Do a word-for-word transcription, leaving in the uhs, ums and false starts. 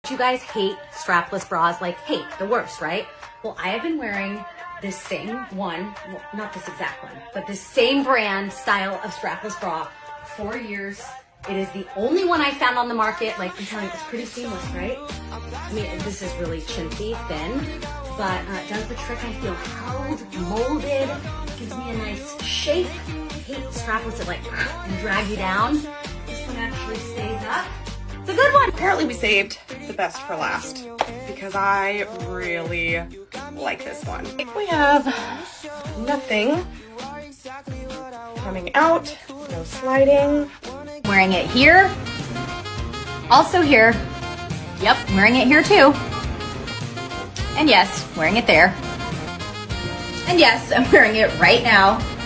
You guys hate strapless bras, like hate, the worst, right? Well, I have been wearing this same one, well, not this exact one, but this same brand style of strapless bra for years. It is the only one I found on the market. Like, I'm telling you, it's pretty seamless, right? I mean, this is really chintzy, thin, but uh, it does the trick. I feel held, molded, gives me a nice shape. I hate strapless that like drag you down. This one actually stays up. It's a good one. Apparently we saved the best for last because I really like this one. We have nothing coming out, no sliding. Wearing it here, also here. Yep, wearing it here too. And yes, wearing it there. And yes, I'm wearing it right now.